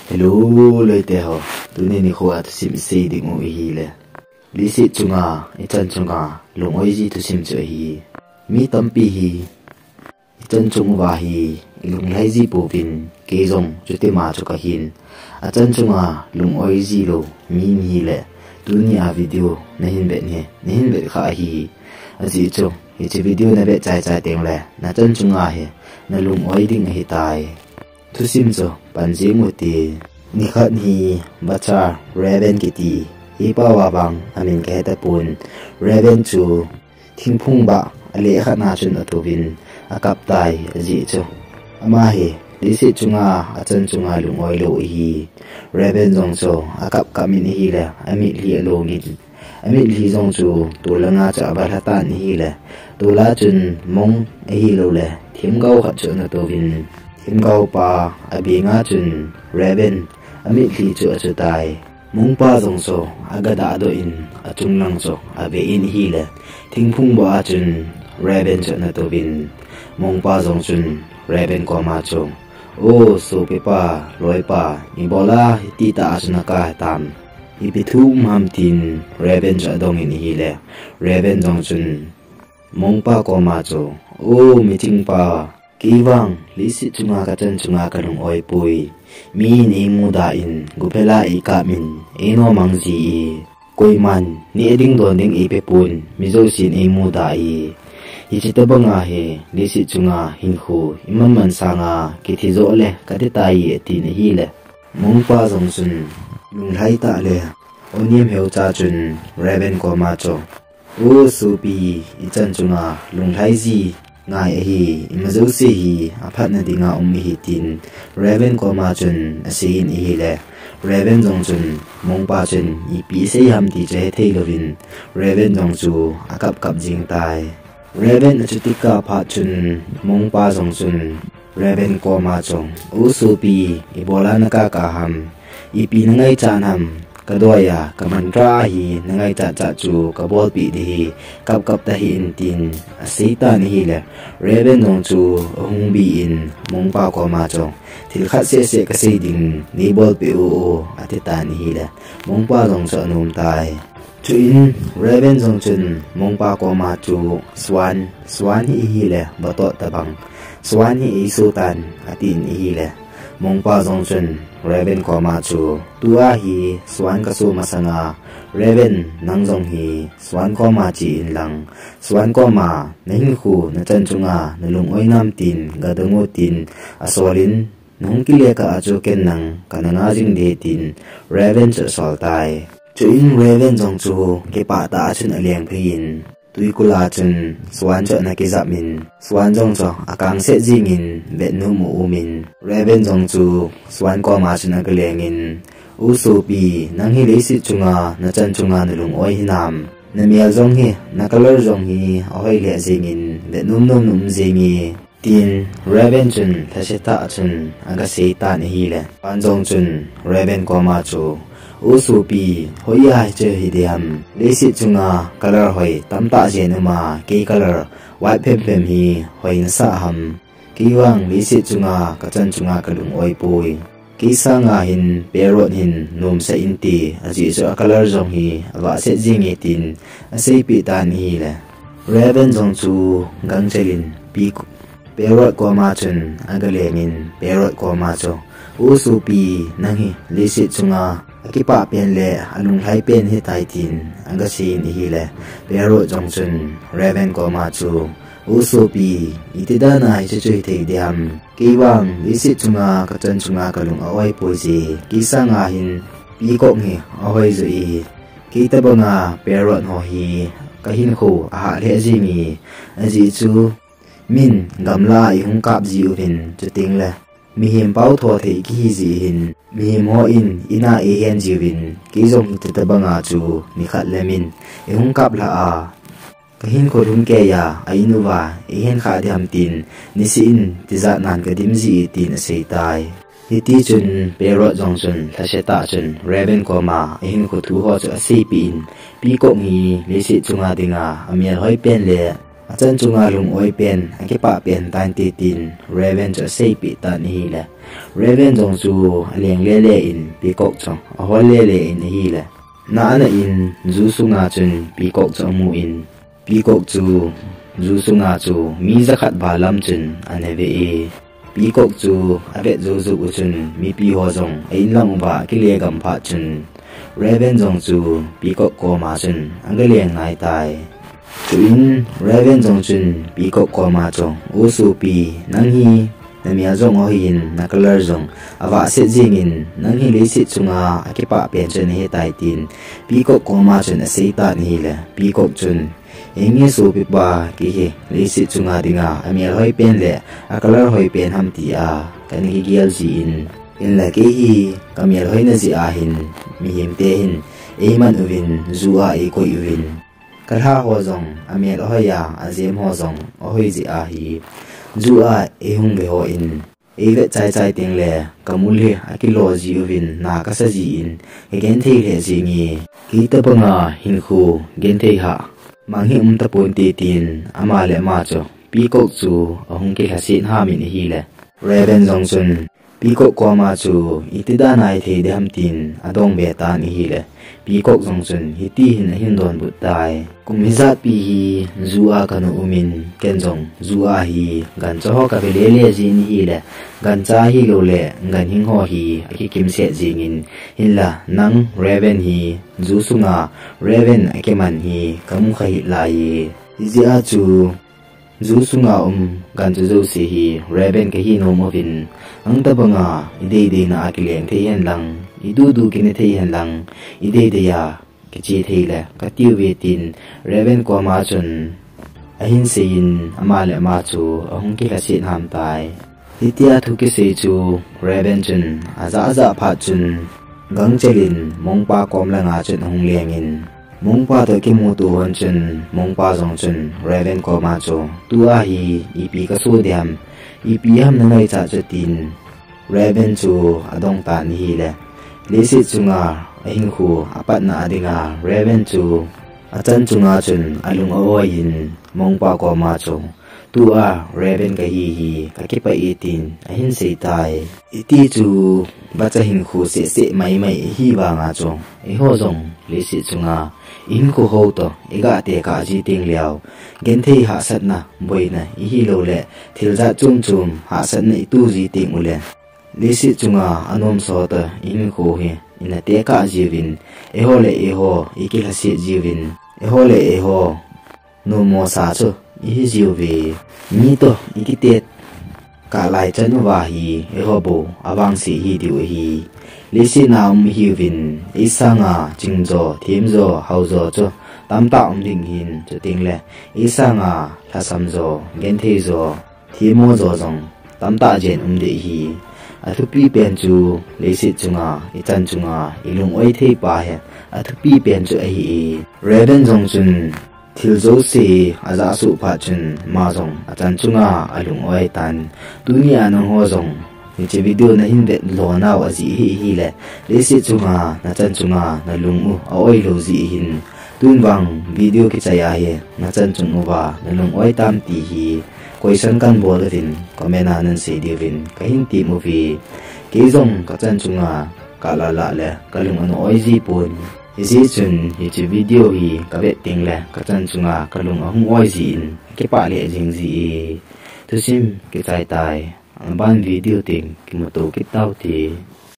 Hello, Leute ho. Tuni ni kho Thusim sei ding o hi le. Li si chunga, ichan chunga, lung oi ji Thusim cho hi. Mi tampi hi. Ichan chung wa hi, lung lai ji po vin, ke Jong chute ma cho ka hin. Achan chunga, lung oi ji lo, min hi le. Tuni a video na hin bet kha hi. Aji cho, hi video na bet chai teng le. Na chan chunga he, na lung oi ding hi tai. Thusim cho panji muti ni khat hi bacha raven kiti hi pa wa bang amin ke ta pun raven chu thingphung ba ale kha na chun atubin akap tai aji cho ama hi lisi chunga achan chunga lungoi lo hi raven jong cho akap kamin hi le ami li lo ngin ami li jong chu tulanga cha ba Lhaitan hi le tula chun mong hi lo le thim gau khat chun atubin Him gau pa abi nga chun raven ami li chu achu tai mung pa jong so agada do in achung lang so abe in hi le thingphung ba chun raven chu na to bin mung pa jong chun raven ko ma chu o so pe pa loi pa ni bola ti ta asna ka tam ipithu mam tin raven chu dong in hi le raven jong chun mung pa ko ma chu o meeting pa Kiwang lisi chunga ka chan chunga ka lung oi pui min e muda in gupela e ka min eno mangji e koi man ni eding don ding e pepun mizo sin e muda e ichita banga he lisi chunga hin khu iman man sanga kithizo le ka te tai e tin hi le mong pa jong sun lung lai ta le oniam heu cha chun raven ko ma cho o supi I chan chunga lung lai ji ngai hi imazo se hi aphat na dinga hi tin raven ko ma chun asin hi le raven jong chun mong pa chun I pi se ham ti che thei lovin raven jong chu akap kap jing tai raven achutika pha chun mong pa jong chun raven ko ma chong usu pi ibola na ka ham I pi na ngai chan ham kadoya kamantra hi nangai cha chu kabol pi di kap ta hi in tin asita ni le raven nong chu hung bi in mong pa ko ma chong thil khat se ka sei ding ni bol pi o atita ni le mong pa jong cha num tai chu in raven jong chun mong pa ko ma chu swan hi le bato tabang swan hi sultan atin hi le mong pa jong chun raven ko ma chu tua hi swan ka su masanga raven nang jong hi swan ko ma chi in lang swan ko ma ning khu na chan chunga na lung oi nam tin ga dango tin asolin nong kile ka achu ken nang kananga jing de tin raven cha sol tai chu in raven jong chu ke pa ta chun aliang phin tui kula chun swan cho na ke min swan jong cho akang se jing in bet nu mu min raven jong chu swan ko ma chun ka lengin usu pi nang hi le si chunga na chan chunga na lung oi hinam na mial jong hi na color jong hi oi le jing in bet num jing hi tin raven chun thaseta chun aga se ta ni hi le pan jong chun raven ko ma chu usupi hoya che hidiam lesi chunga color hoi tamta jenuma ke color white pem hi hoin sa ham kiwang lesi chunga kachan chunga kalung oi pui kisanga hin perot hin num sa inti aji so color jong hi wa se jingi tin ase pi tan hi le raven jong chu gangchelin pi perot ko ma chun agalengin perot ko ma cho usupi nangi lesi chunga kipa pen le alung lai pen hi tai tin anga si ni hi le pero jong chun raven ko ma chu usupi itida na hi chui thei diam kiwang lisi chunga ka chan chunga ka lung awai poji kisanga hin pi ko ngi awai zui kita banga pero no hi ka hin khu a le jingi aji chu min gamla I hung kap ji upin chuting le mi him pau tho thei ki ji hin mi him ho in ina e hen jiwin ki jong te banga chu ni khat lemin e hung kap la a ka hin ko rum ke ya ainuwa e hen kha diam tin ni sin ti za nan ka dim ji tin sei tai hi ti chun pero jong chun thaseta chun raven ko ma e hin ko thu ho chu sei pin pi ko ngi le si chunga dinga amial hoi pen le Achan chunga lung oi pen akipa pen tan ti tin Raven cho sei pi tan hi la Raven jong chu aleng le le in pikok chong a hol le le in hi la na ana in zu sunga chun pikok cho mu in pikok chu zu sunga chu mi zakhat balam chun ane ve e pikok chu abe zu zu chun mi pi ho jong in lam ba ki le gam pha chun Raven jong chu pikok ko ma chun angaleng ngai tai Chuin Raven jong chun pikok ko ma chong usu pi nang hi namia jong o hin na color jong awa se jingin nang hi le si chunga akipa pen chen he tai tin pikok ko ma chun a seita ni le pikok chun engi su pi ba ki he le si chunga dinga amia hoi pen le a color hoi pen ham ti a kan hi gial ji in la ke hi kamia hoi na ji a hin mi him te hin e man uvin zuwa e ko uvin Kalha ho zong amel hoya azem ho zong ohoi ji a hi zuwa e hung be ho in e ve chai chai ting le kamul he akilo ji uvin na ka sa ji in gen thei le ji ngi ki ta banga hin khu gen thei ha mang hi ta pon ti tin ama le ma cho pikok chu ahung ke hasin ha min hi le Raven zong chun pikok ko ma chu itida nai thei de ham tin adong be ta ni hi le pikok zong chun hiti hin don but dai kumizat pi hi zuwa kanu umin kenjong zuwa hi gan cho ka le le jin hi le gan cha hi lo le gan hing ho hi aki kim se jingin hilla nang Raven hi zu sunga Raven akeman hi kamu khai lai izia chu zu sunga gan zu se hi Raven ke hi no mo vin ang ta banga ide na akileng the hen lang idu du kine the hen lang ide de ya ke chi the la ka tiu ve tin Raven ko ma chun ahin se in ama le ma chu ahung ki la sin ham tai itia thu ki se chu Raven chun aza pha chun gang chelin mongpa kom la nga chun hung lengin mongpa to ki mu tu hon chun mongpa jong chun Raven ko ma chu tu a hi ipi ka su diam ipi ham na ngai cha tin Raven chu adong ta ni hi le lesi chunga ahin khu apat na adinga Raven chu achan chunga chun alung awayin mongpa ko ma chu tu a Raven ka hi ka ki pa itin ahin sei tai iti chu bacha hin khu se mai hi ba nga chu e ho jong lesi chunga in khu ho to ega te ka ji ting liao gen thei ha sat na boina hi lo le thilja chum ha sat na tu ji ting ule lesi chunga anom so ta in khu he ina te ka jivin e ho iki la si jivin e ho no mo sa chu i jivi ni to iki te ka lai chan wa hi e ho bo awang si hi diu hi lesi nam hi vin isanga jingzo thimzo hauzo chu tam ta ding hin chu ting le isanga la samzo gen thei zo thimo zo jong tam ta jen de hi athupi pen chu lesi chunga ichan chunga ilung oi thei pa he athupi pen chu ai Raven jong chun thilzo se aza su pha chun ma jong achan chunga alung oi tan dunia nang ho jong ni che video na hin de lo na wa ji hi le lesi chunga na chan chunga na lung u oi lo ji hin tun wang video ki chaya he na chan chung wa na lung oi tam ti hi question kan bol vin comment anan se divin kahin ti movie ke jong ka chan chunga ka la le kalung ano oi ji pun isi chun hi chi video hi ka be ting le ka chan chunga kalung ahung oi ji in ke pa le jing ji Thusim ke tai ang ban video ting ki mo to ki tau ti